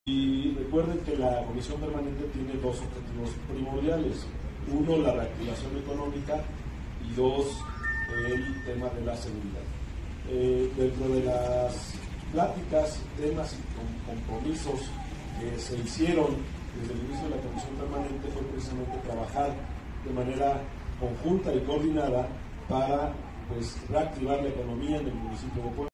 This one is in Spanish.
Y recuerden que la Comisión Permanente tiene dos objetivos primordiales. Uno, la reactivación económica, y dos, el tema de la seguridad. Dentro de las pláticas, temas y compromisos que se hicieron desde el inicio de la Comisión Permanente fue precisamente trabajar de manera conjunta y coordinada para reactivar la economía en el municipio de Puebla.